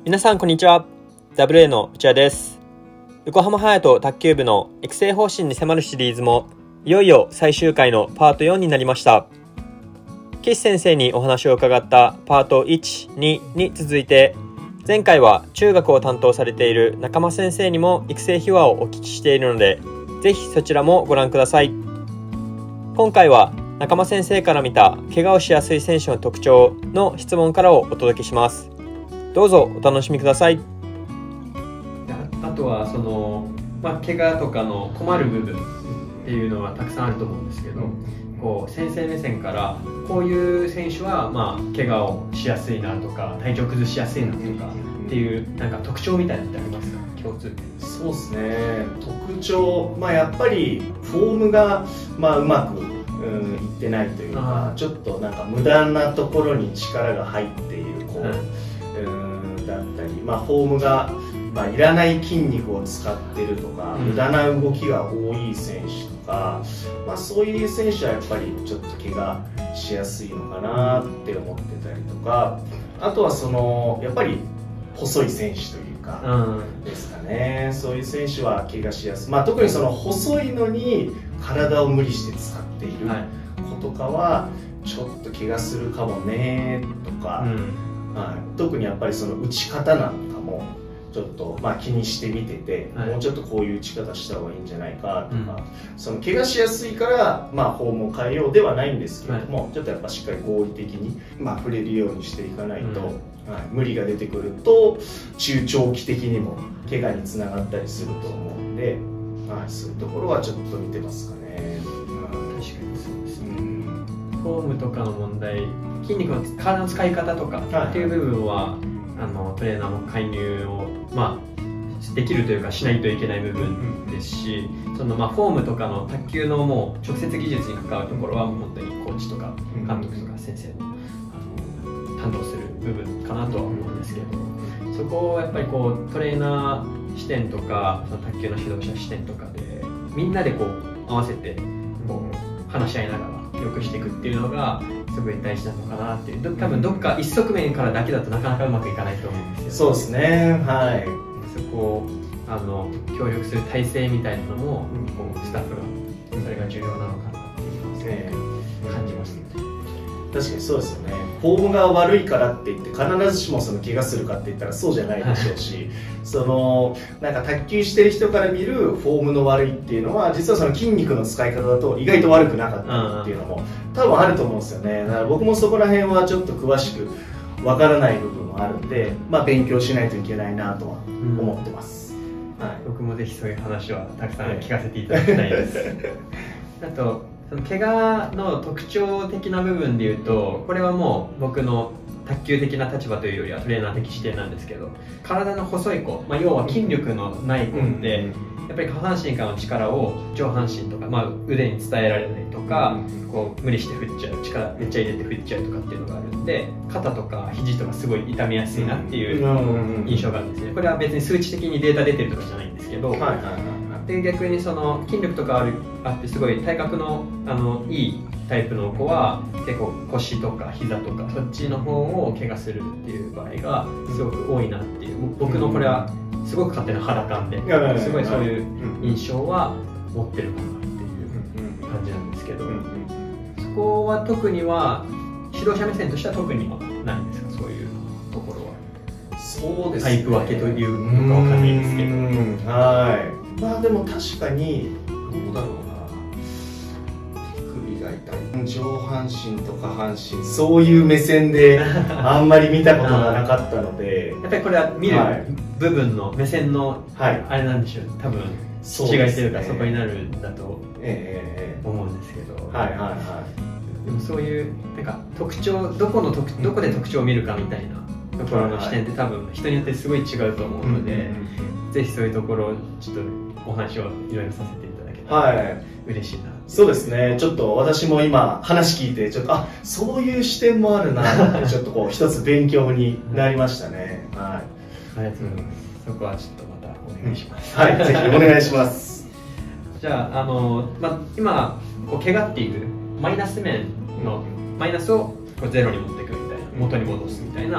皆さんこんにちは。 WA の内谷です。横浜隼人卓球部の育成方針に迫るシリーズもいよいよ最終回のパート4になりました。岸先生にお話を伺ったパート1、2に続いて、前回は中学を担当されている中間先生にも育成秘話をお聞きしているので、ぜひそちらもご覧ください。今回は中間先生から見た怪我をしやすい選手の特徴の質問からをお届けします。どうぞお楽しみください。あとは怪我とかの困る部分っていうのはたくさんあると思うんですけど、先生目線からこういう選手は怪我をしやすいなとか体調崩しやすいなとかっていう特徴みたいなのってありますか？共通点。 そうですね、特徴、やっぱりフォームがうまくいってないというか、ちょっと無駄なところに力が入っている子だったり、フォームがいらない筋肉を使ってるとか、無駄な動きが多い選手とか、そういう選手はやっぱりちょっと怪我しやすいのかなって思ってたりとか、あとはやっぱり細い選手というかですかね、そういう選手は怪我しやすい、特に細いのに体を無理して使っている子とかはちょっと怪我するかもねとか、特にやっぱり打ち方なんかもちょっと気にして見てて、もうちょっとこういう打ち方した方がいいんじゃないかとか、怪我しやすいからフォームを変えようではないんですけれども、ちょっとやっぱしっかり合理的に触れるようにしていかないと、無理が出てくると中長期的にも怪我につながったりすると思うんで、そういうところはちょっと見てますかね。 確かにそうですね。フォームとかの問題、筋肉の体の使い方とかっていう部分は、トレーナーも介入をできるというかしないといけない部分ですし、フォームとかの卓球のもう直接技術に関わるところは本当にコーチとか監督とか先生の担当する部分かなとは思うんですけど、そこをやっぱりトレーナー視点とか卓球の指導者視点とかでみんなで合わせて話し合いながら良くしていくっていうのがすごい大事なのかなっていう、多分どっか一側面からだけだとなかなかうまくいかないと思うんですよね。 そうですね、はい。 そこを協力する体制みたいなのもスタッフがそれが重要なのかなっていうのを感じますね。 確かにそうですよね。フォームが悪いからって言って必ずしも怪我するかって言ったらそうじゃないでしょうし、卓球してる人から見るフォームの悪いっていうのは実は筋肉の使い方だと意外と悪くなかったっていうのも多分あると思うんですよね。だから僕もそこら辺はちょっと詳しくわからない部分もあるんで、勉強しないといけないなとは思ってます。 僕もぜひそういう話はたくさん聞かせていただきたいです。あと怪我の特徴的な部分でいうと、これはもう僕の卓球的な立場というよりはトレーナー的視点なんですけど、体の細い子、要は筋力のない子ってやっぱり下半身からの力を上半身とか、腕に伝えられないとか、無理して振っちゃう、力めっちゃ入れて振っちゃうとかっていうのがあるんで、肩とか肘とかすごい痛みやすいなっていう印象があるんですね。これは別に数値的にデータ出てるとかじゃないんですけど、で逆に筋力とかあってすごい体格のいいタイプの子は結構腰とか膝とかそっちの方を怪我するっていう場合がすごく多いなっていう、僕のこれはすごく勝手な肌感ですごいそういう印象は持ってるかなっていう感じなんですけど、そこは特には指導者目線としては特にはないんですか？そういうところは。 そうですね、 タイプ分けというのかわかんないですけど、 でも確かにどうだろうな、首が痛い、上半身と下半身、そういう目線であんまり見たことがなかったのでやっぱりこれは見る部分の目線のあれなんでしょう、多分違いというかそこになるんだと思うんですけど、でもそういう特徴、どこで特徴を見るかみたいなところの視点って多分人によってすごい違うと思うので、ぜひそういうところをちょっとお話をいろいろさせていただけたら嬉しいな。 そうですね、ちょっと私も今話聞いてちょっとそういう視点もあるなってちょっと一つ勉強になりましたね。 ありがとうございます。そこはちょっとまたお願いします。 ぜひお願いします。 じゃあ今怪我っていうマイナス面のマイナスをゼロに持っていくみたいな、元に戻すみたいな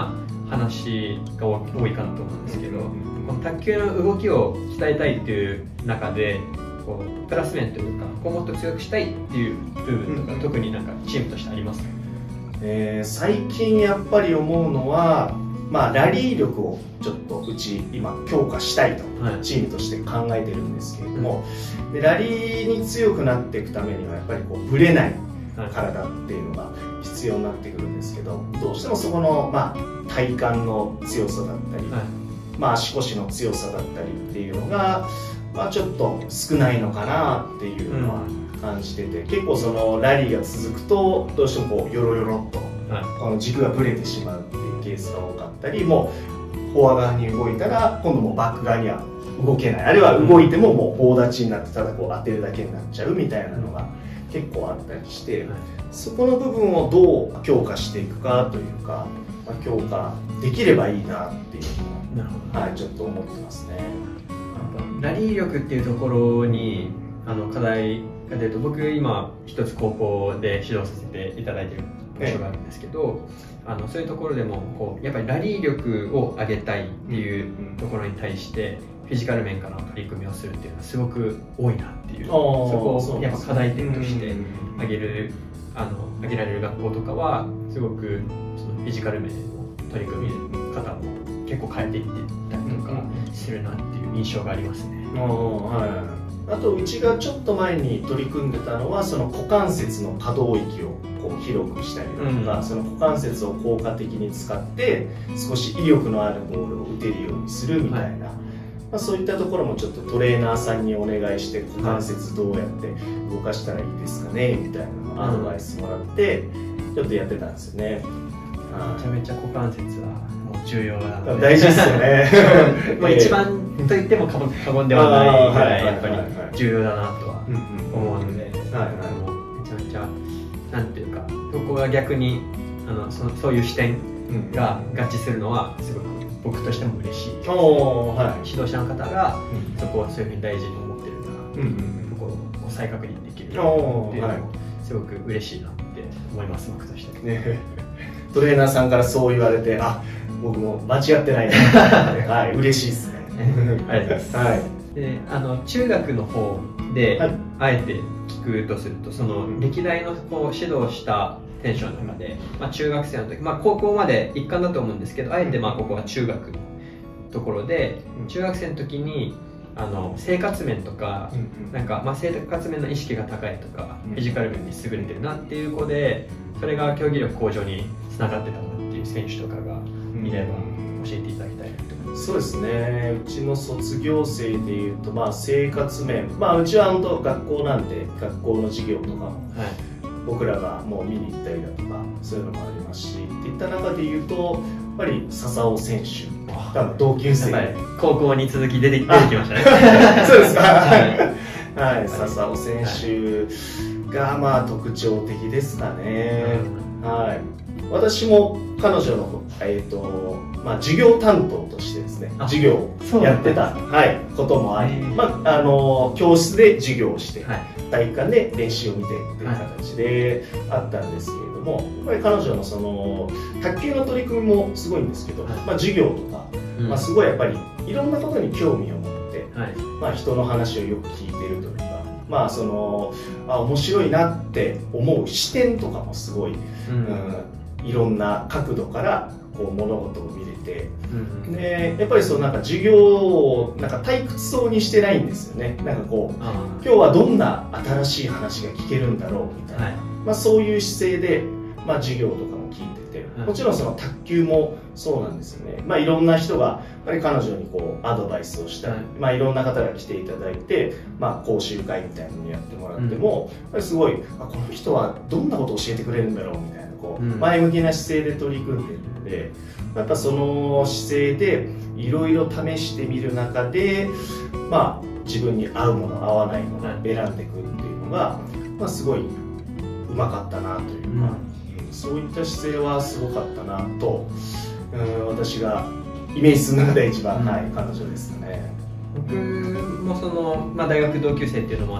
話が多いかなと思うんですけど、この卓球の動きを鍛えたいっていう中でこうプラス面というかこうもっと強くしたいっていう部分とか、特になんかチームとしてありますか？ 最近やっぱり思うのは、ラリー力をちょっとうち今強化したいと、チームとして考えてるんですけれども、でラリーに強くなっていくためにはやっぱりこうぶれない体っていうのが必要になってくるんですけど、どうしてもそこの、体幹の強さだったり、足腰の強さだったりっていうのが、ちょっと少ないのかなっていうのは感じてて、結構そのラリーが続くとどうしてもこうヨロヨロっと、この軸がぶれてしまうっていうケースが多かったり、もうフォア側に動いたら今度もうバック側には動けない、あるいは動いてももう棒立ちになってただこう当てるだけになっちゃうみたいなのが結構あったりして、そこの部分をどう強化していくかというか、強化できればいいなっていうのを、ちょっと思ってますね。 ラリー力っていうところに課題が出ると、僕今一つ高校で指導させていただいている場所があるんですけど、そういうところでもこうやっぱりラリー力を上げたいっていうところに対してフィジカル面からの取り組みをするっていうのはすごく多いなっていう、そこをやっぱ課題点として挙げられる学校とかはすごくそのフィジカル面の取り組み方も結構変えていってたりとかするなっていう印象がありますね。 あとうちがちょっと前に取り組んでたのは、その股関節の可動域をこう広くしたりだとか、その股関節を効果的に使って少し威力のあるボールを打てるようにするみたいな、そういったところもちょっとトレーナーさんにお願いして、股関節どうやって動かしたらいいですかねみたいなのをアドバイスもらってちょっとやってたんですよね。 めちゃめちゃ股関節はもう重要なので大事ですよね。 一番と言っても過言ではないぐらいやっぱり重要だなとは思うので、めちゃめちゃなんていうか、そこが逆にそういう視点が合致するのはすごく僕としても嬉しい。指導者の方がそこをそういうふうに大事に思ってるところを再確認できるっていうのもすごく嬉しいなって思います、僕として。 トレーナーさんからそう言われて、僕も間違ってないな嬉しいですね。 ありがとうございます。で中学の方であえて聞くとすると、その歴代のこう指導した選手の中で、中学生の時、高校まで一貫だと思うんですけど、あえてここは中学のところで、中学生の時に生活面とか、なんか生活面の意識が高いとか、フィジカル面に優れてるなっていう子で、それが競技力向上につながってたなっていう選手とかがいれば教えていただきたいなと思います。 そうですね、うちの卒業生でいうと、生活面、うちは本当学校なんで学校の授業とかも、僕らがもう見に行ったりだとかそういうのもありますし、っていった中でいうとやっぱり笹尾選手、多分同級生で高校に続き出てきましたね。 そうですか。笹尾選手が特徴的ですかね。私も彼女の授業担当としてですね、授業をやってたこともあり、教室で授業をして、体育館で練習を見てっていう形であったんですけれども、やっぱり彼女のその卓球の取り組みもすごいんですけど、授業とか、すごいやっぱりいろんなことに興味を持って、人の話をよく聞いているというか、面白いなって思う視点とかもすごい、いろんな角度からこう物事を見れて、でやっぱりなんか授業をなんか退屈そうにしてないんですよね。なんかこう今日はどんな新しい話が聞けるんだろうみたいな、そういう姿勢で、授業とかも聞いてて、もちろんその卓球もそうなんですよね。いろんな人がやっぱり彼女にこうアドバイスをしたり、いろんな方が来ていただいて、講習会みたいなのにやってもらっても、やっぱりすごいこの人はどんなことを教えてくれるんだろうみたいな、前向きな姿勢で取り組んでいるので、やっぱその姿勢でいろいろ試してみる中で、自分に合うもの合わないものを選んでいくっていうのが、すごいうまかったなというか、そういった姿勢はすごかったなと、私がイメージする中で一番、彼女ですね。 僕も大学同級生っていうのもあって、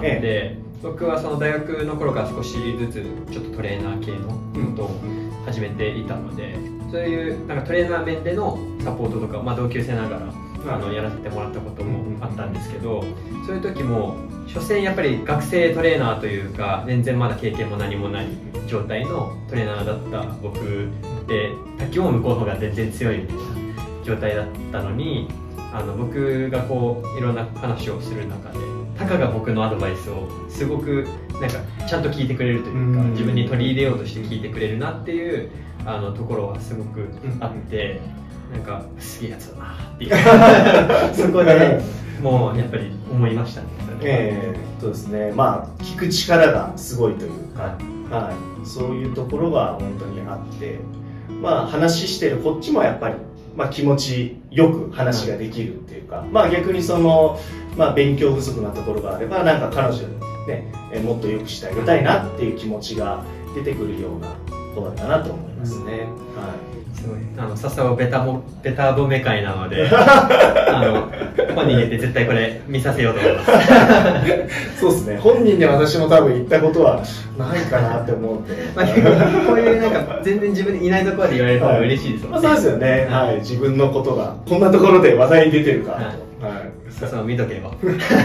僕はその大学の頃から少しずつちょっとトレーナー系のことを始めていたので、 そういうなんかトレーナー面でのサポートとか、まあ、同級生ながらやらせてもらったこともあったんですけど、そういう時も所詮やっぱり学生トレーナーというか全然まだ経験も何もない状態のトレーナーだった僕で、卓球も向こうの方が全然強いみたいな状態だったのに、僕がこういろんな話をする中でタカが僕のアドバイスをすごくなんかちゃんと聞いてくれるというか、自分に取り入れようとして聞いてくれるなっていうところはすごくあって、なんかすげえやつだなっていうそこでもうやっぱり思いましたね。 そうですね、まあ聞く力がすごいというか、はい、そういうところが本当にあって、まあ話してるこっちもやっぱり、まあ、気持ちよく話ができるっていうか、まあ逆にその、まあ、勉強不足なところがあればなんか彼女にね、もっとよくしてあげたいなっていう気持ちが出てくるような子だったなと思いますね。はい、 すごい笹尾ベタ褒め会なので本人に言って絶対これ見させようと思いますそうですね、本人に私も多分言ったことはないかなって思うんでまあこういうなんか全然自分でいないところで言われる方が嬉しいですもんね。 まあ、そうですよね、はい、自分のことがこんなところで話題に出てるかと、はい、 笹尾見とけよ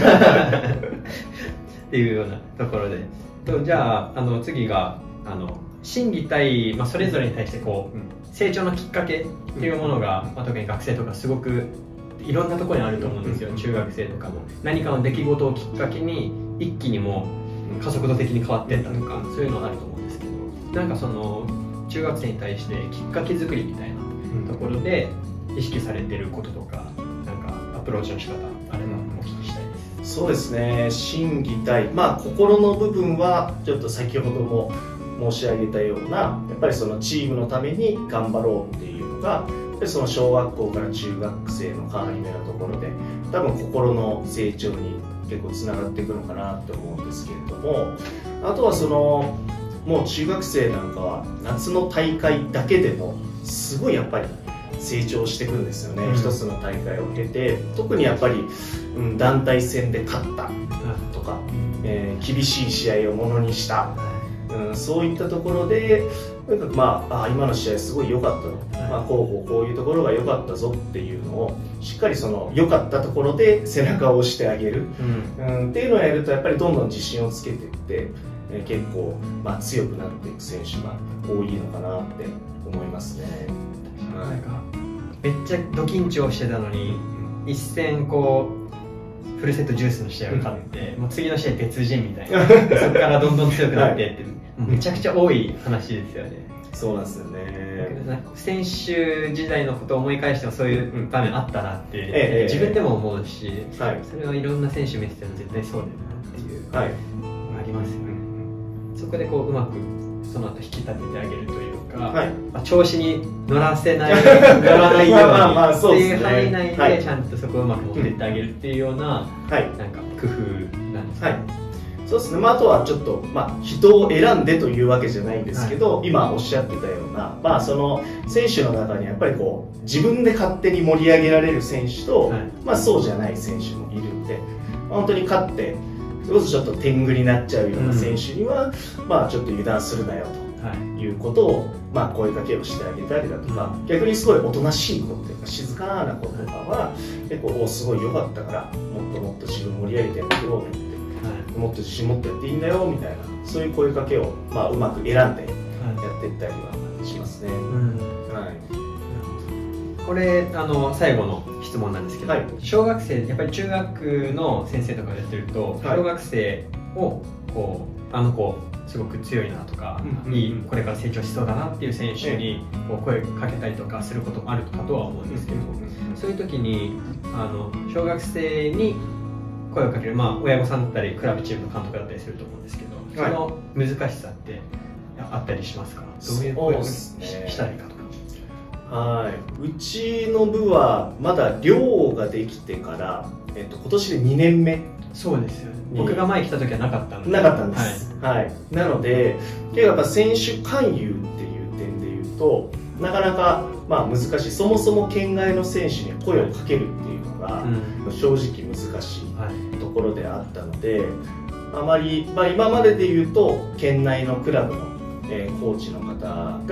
っていうようなところで、じゃあ次が心技体、まあ、それぞれに対してこう、成長のきっかけっていうものが、まあ、特に学生とかすごくいろんなところにあると思うんですよ。中学生とかも何かの出来事をきっかけに一気にもう加速度的に変わっていったとか、そういうのがあると思うんですけど、なんかその中学生に対してきっかけ作りみたいなところで意識されてることとか、なんかアプローチの仕方あればお聞きしたいです。 そうですね、心技体、まあ心の部分はちょっと先ほども申し上げたような、やっぱりそのチームのために頑張ろうっていうのが、やっぱりその小学校から中学生の変わり目のところで多分心の成長に結構つながっていくのかなって思うんですけれども、あとはそのもう中学生なんかは夏の大会だけでもすごいやっぱり成長していくんですよね、一つの大会を経て。特にやっぱり、団体戦で勝ったとか、厳しい試合をものにした、そういったところでとにかく、まあ、今の試合すごい良かったの、まあ、こういうところが良かったぞっていうのをしっかりその良かったところで背中を押してあげる、っていうのをやるとやっぱりどんどん自信をつけていって、結構、まあ、強くなっていく選手が多いのかなって思いますね。 なんかめっちゃド緊張してたのに一戦こうフルセットジュースの試合を勝って、もう次の試合別人みたいなそこからどんどん強くなってって、めちゃくちゃ多い話ですよね。 そうなんですよね。 選手時代のことを思い返してもそういう場面あったなって、自分でも思うし、それはいろんな選手見てても絶対そうだよなっていう、ありますよね。そこでこううまくその後引き立ててあげるというか、調子に乗らないようにっていう範囲内でちゃんとそこをうまく持っていってあげるっていうような、なんか工夫なんですね。 そうですね、まあ、あとはちょっと、まあ、人を選んでというわけじゃないんですけど、今おっしゃってたような、まあ、その選手の中にやっぱりこう自分で勝手に盛り上げられる選手と、まあ、そうじゃない選手もいるんで、本当に勝ってそれこそちょっと天狗になっちゃうような選手には、まあ、ちょっと油断するなよということを、まあ、声かけをしてあげたりだとか、逆にすごいおとなしい子っていうか静かな子とかは結構すごい良かったからもっともっと自分盛り上げてやってよって、もっと自信持ってやっていいんだよみたいな、そういう声かけを、まあ、うまく選んでやっていったりはしますね。 これ最後の質問なんですけど、小学生やっぱり中学の先生とかやってると、小学生をこう子すごく強いなとか、これから成長しそうだなっていう選手にこう声かけたりとかすることもあるかとは思うんですけど、そういう時に小学生に声をかける、まあ、親御さんだったりクラブチームの監督だったりすると思うんですけど、その難しさってあったりしますか？どういう声をしたらいいかとか。 うちの部はまだ寮ができてから、今年で2年目。 そうですよね。僕が前来た時はなかったので。 なかったんです。なので結構やっぱ選手勧誘っていう点でいうとなかなか、まあ、難しい。そもそも県外の選手に声をかけるっていうのが正直難しいところであったので、あまり、まあ、今まででいうと県内のクラブのコーチの方が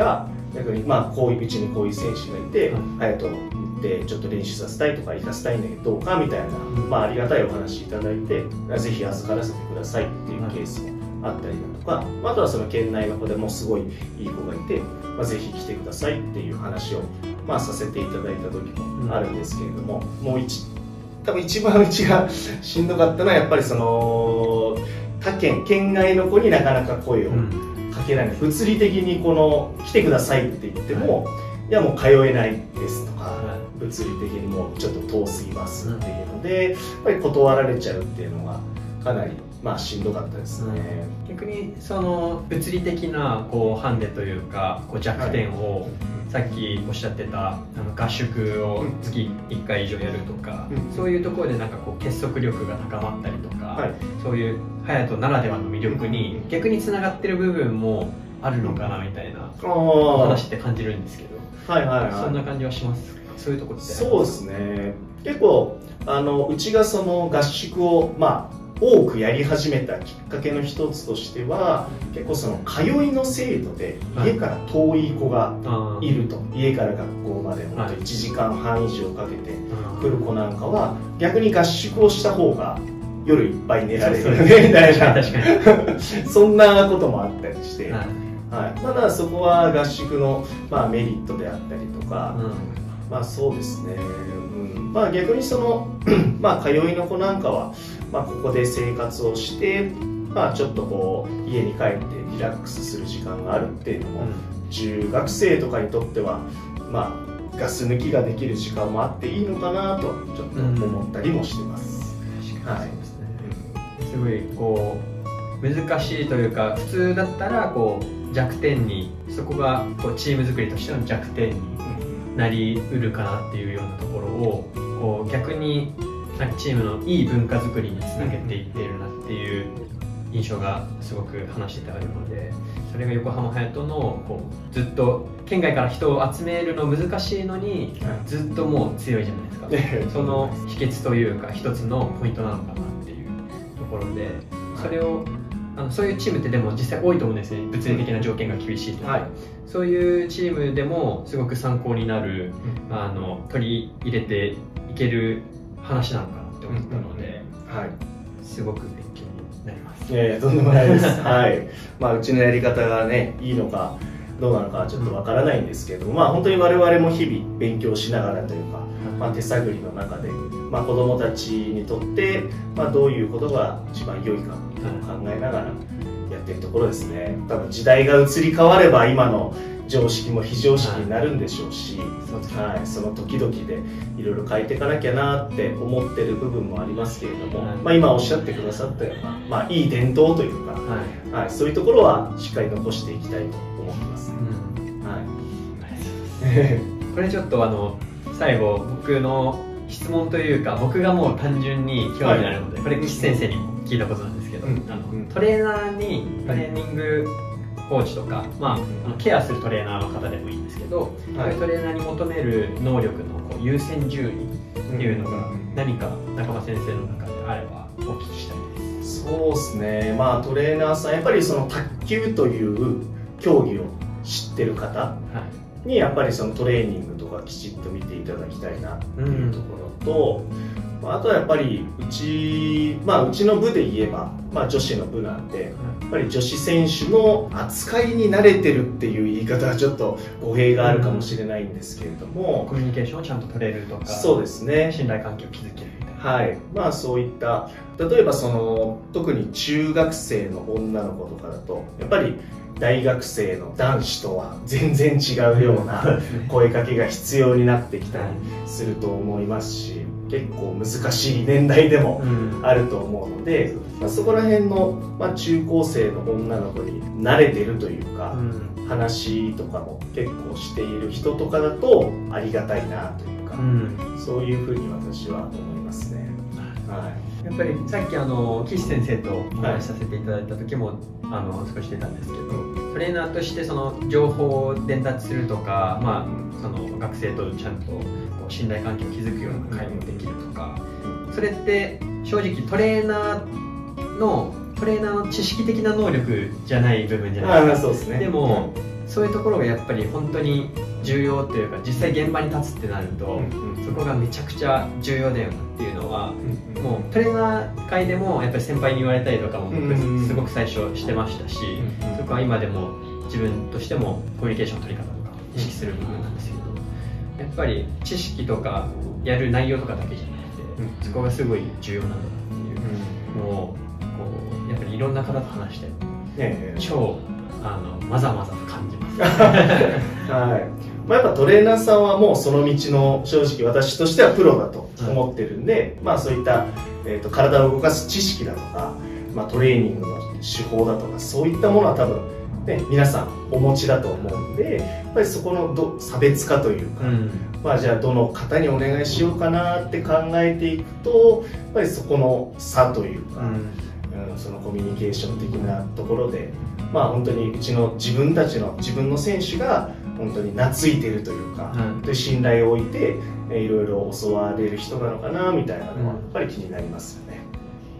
逆にこういううちにこういう選手がいて、隼人でちょっと練習させたいとか行かせたいんだけどどうかみたいな、ありがたいお話いただいて、ぜひ預からせてくださいっていうケースもあったりだとか、あとはその県内の子でもすごいいい子がいて、ぜひ来てくださいっていう話を、させていただいた時もあるんですけれども、もう多分一番うちがしんどかったのはやっぱりその他県外の子になかなか声をかけられない、物理的に来てくださいって言っても、いやもう通えないですとか、物理的にもうちょっと遠すぎますっていうので、やっぱり断られちゃうっていうのがかなりしんどかったですね。 逆にその物理的なハンデというか弱点を、さっきおっしゃってた合宿を月1回以上やるとか、そういうところでなんか結束力が高まったりとか、そういう隼人ならではの魅力に逆につながってる部分もあるのかなみたいな話って感じるんですけど、そんな感じはしますか？そういうところって。 そうですね、結構うちがその合宿を多くやり始めたきっかけの一つとしては、結構その通いの制度で家から遠い子がいると、家から学校まで本当1時間半以上かけて来る子なんかは、逆に合宿をした方が夜いっぱい寝られるよねみたいなそんなこともあったりして、ただそこは合宿のメリットであったりとか、そうですね、逆にその通いの子なんかはここで生活をして、ちょっと家に帰ってリラックスする時間があるっていうのも、中学生とかにとってはガス抜きができる時間もあっていいのかなとちょっと思ったりもしてます。 すごい難しいというか、普通だったら弱点に、そこがチーム作りとしての弱点になりうるかなっていうようなところを逆になんかチームのいい文化づくりにつなげていっているなっていう印象がすごく話しててあるので、それが横浜隼人のずっと県外から人を集めるの難しいのにずっともう強いじゃないですかその秘訣というか一つのポイントなのかなっていうところで、それをそういうチームってでも実際多いと思うんですね。物理的な条件が厳しいとか、そういうチームでもすごく参考になる、取り入れていける話なのかなって思ったので、すごく勉強になります。 とんでもないですうちのやり方がねいいのかどうなのかはちょっとわからないんですけど、本当に我々も日々勉強しながらというか、手探りの中で、子どもたちにとって、どういうことが一番良いかっていうのを考えながらやっているところですね。多分時代が移り変われば今の常識も非常識になるんでしょうし、その時々でいろいろ変えていかなきゃなって思ってる部分もありますけれども、今おっしゃってくださったような、いい伝統というか、そういうところはしっかり残していきたいと思ってます。 これちょっと最後僕の質問というか、僕がもう単純に興味あるので、これ岸先生にも聞いたことなんですけど、トレーナーにトレーニングコーチとか、ケアするトレーナーの方でもいいんですけど、そういうトレーナーに求める能力の優先順位っていうのが何か中間先生の中であればお聞きしたいです。 そうですね、トレーナーさんやっぱりその卓球という競技を知ってる方にやっぱりそのトレーニングとかきちっと見ていただきたいなっていうところと、あとはやっぱりうちの部で言えば、女子の部なんで、やっぱり女子選手の扱いに慣れてるっていう言い方はちょっと語弊があるかもしれないんですけれども、 コミュニケーションをちゃんと取れるとか、 そうですね、 信頼関係を築けるみたいな、 そういった例えば特に中学生の女の子とかだとやっぱり大学生の男子とは全然違うような声かけが必要になってきたりすると思いますし、結構難しい年代でもあると思うので、そこら辺の、中高生の女の子に慣れてるというか、話とかも結構している人とかだとありがたいなというか、そういうふうに私は思いますね。 やっぱりさっき岸先生とお話しさせていただいた時も少し出たんですけど、トレーナーとしてその情報を伝達するとか、その学生とちゃんと信頼関係を築くような会もできるとか、それって正直トレーナーの知識的な能力じゃない部分じゃないですか。 そうですね。 でもそういうところがやっぱり本当に重要というか、実際現場に立つってなると、そこがめちゃくちゃ重要だよなっていうのは、もうトレーナー界でもやっぱり先輩に言われたりとかも僕すごく最初してましたし、そこは今でも自分としてもコミュニケーションの取り方とか意識する部分なんですけど、やっぱり知識とかやる内容とかだけじゃなくて、そこがすごい重要なんだなっていうのをこうやっぱりいろんな方と話して、超まざまざと感じます。 はい。やっぱトレーナーさんはもうその道の正直私としてはプロだと思ってるんで、そういった、体を動かす知識だとか、トレーニングの手法だとかそういったものは多分、皆さんお持ちだと思うんで、やっぱりそこの差別化というか、じゃあどの方にお願いしようかなって考えていくと、やっぱりそこの差というか、そのコミュニケーション的なところで、本当にうちの自分の選手が本当に懐いてるというか、信頼を置いていろいろ教われる人なのかなみたいなのはやっぱり気になりますよね。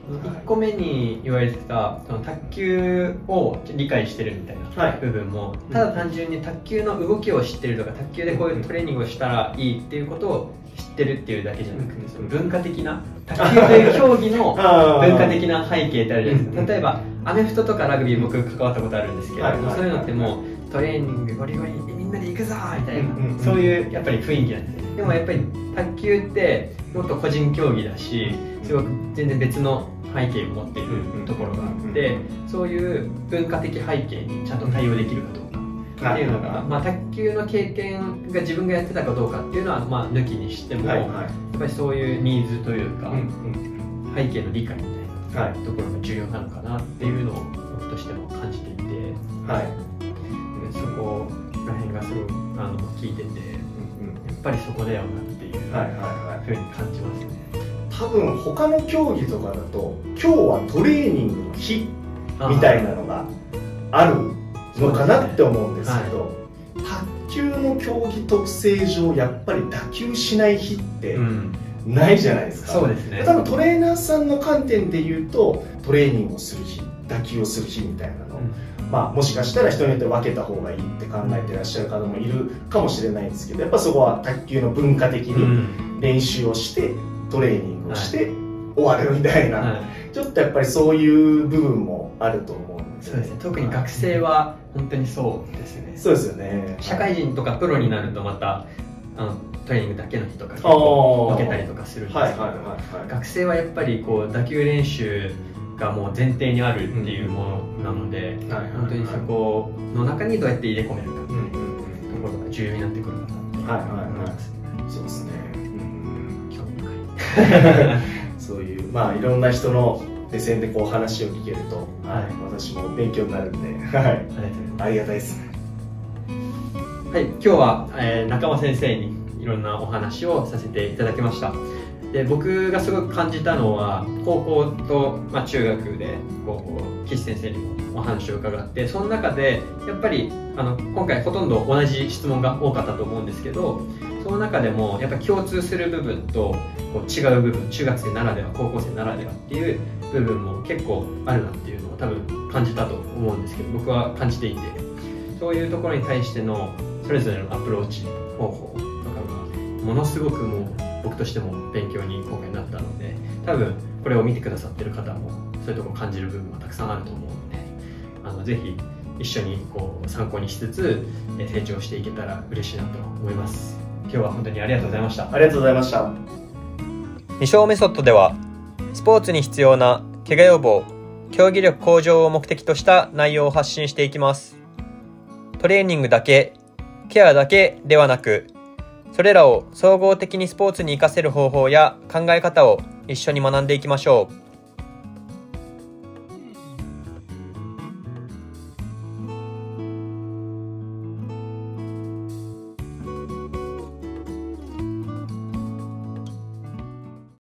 1個目に言われてた卓球を理解してるみたいな部分も、ただ単純に卓球の動きを知ってるとか、卓球でこういうトレーニングをしたらいいっていうことを知ってるっていうだけじゃなくて、その文化的な卓球という競技の文化的な背景ってあるじゃないですか。例えばアメフトとかラグビー僕関わったことあるんですけど、そういうのってもうトレーニングゴリゴリみんなで行くぞみたいな、そういうやっぱり雰囲気なんですね。でもやっぱり卓球ってもっと個人競技だし、すごく全然別の背景を持っているところがあって、そういう文化的背景にちゃんと対応できるかどうかっていうのが、卓球の経験が自分がやってたかどうかっていうのは抜きにしても、やっぱりそういうニーズというか、背景の理解みたいなところが重要なのかなっていうのを僕としても感じていて、そこら辺がすごく聞いてて、やっぱりそこだよなっていうふうに感じますね。 多分他の競技とかだと今日はトレーニングの日みたいなのがあるのかなって思うんですけど、卓球の競技特性上やっぱり打球しない日ってないじゃないですか。 そうですね。 多分トレーナーさんの観点で言うとトレーニングをする日、打球をする日みたいなの、もしかしたら人によって分けた方がいいって考えてらっしゃる方もいるかもしれないんですけど、やっぱそこは卓球の文化的に練習をしてトレーニングをして終わるみたいな、ちょっとやっぱりそういう部分もあると思うんですよね。 そうですね。特に学生は本当にそうですね。 そうですよね。 社会人とかプロになるとまたトレーニングだけの日とか結構分けたりとかするんですけど、学生はやっぱりこう打球練習がもう前提にあるっていうものなので、本当にそこの中にどうやって入れ込めるかっていうところが重要になってくるかなって思います。 そうですね。 興味深い。 そういういろんな人の目線でこう話を聞けると、私も勉強になるんで、ありがたいですね。 はい、今日は、中間先生にいろんなお話をさせていただきました。で、僕がすごく感じたのは高校と、中学で岸先生にもお話を伺って、その中でやっぱり今回ほとんど同じ質問が多かったと思うんですけど、その中でもやっぱり共通する部分と違う部分、中学生ならでは高校生ならではっていう部分も結構あるなっていうのを多分感じたと思うんですけど、僕は感じていて、そういうところに対してのそれぞれのアプローチ方法とかがものすごくもう僕としても勉強に今回なったので、多分これを見てくださってる方もそういうところを感じる部分はたくさんあると思うので、ぜひ一緒に参考にしつつ成長していけたら嬉しいなと思います。今日は本当にありがとうございました。 ありがとうございました。 二小メソッドではスポーツに必要な怪我予防、競技力向上を目的とした内容を発信していきます。トレーニングだけ、ケアだけではなく、それらを総合的にスポーツに活かせる方法や考え方を一緒に学んでいきましょう。